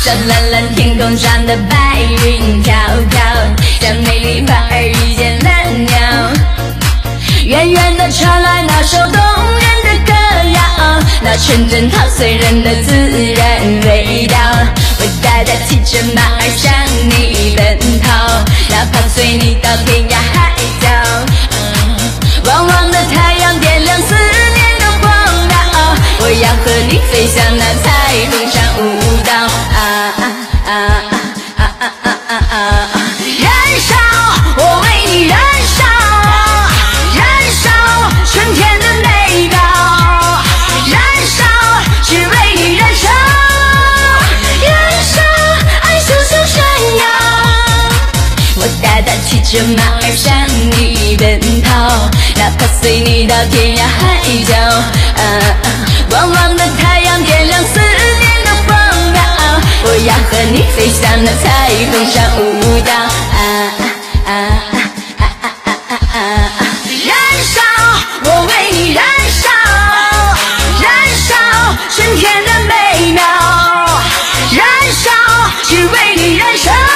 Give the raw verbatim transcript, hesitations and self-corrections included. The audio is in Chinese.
像蓝蓝天空上的白云飘飘，像美丽花儿遇见了鸟。远远地传来那首动人的歌谣，那纯真陶醉人的自然味道。我大大骑着马儿向你奔跑，哪怕随你到天涯海角。旺旺的太阳点亮思念的荒岛，我要和你飞向那彩虹上舞蹈。啊啊啊啊啊啊啊啊！燃烧，我为你燃烧，燃烧春天的美妙，燃烧只为你燃烧，燃烧爱熊熊闪耀。我大大骑着马儿向你奔跑，哪怕随你到天涯海角。啊啊，旺旺的太阳点亮思念的荒岛，我要和你飞向那彩虹上舞蹈。啊啊啊啊啊啊啊啊！燃烧，我为你燃烧，燃烧春天的美妙，燃烧只为你燃烧。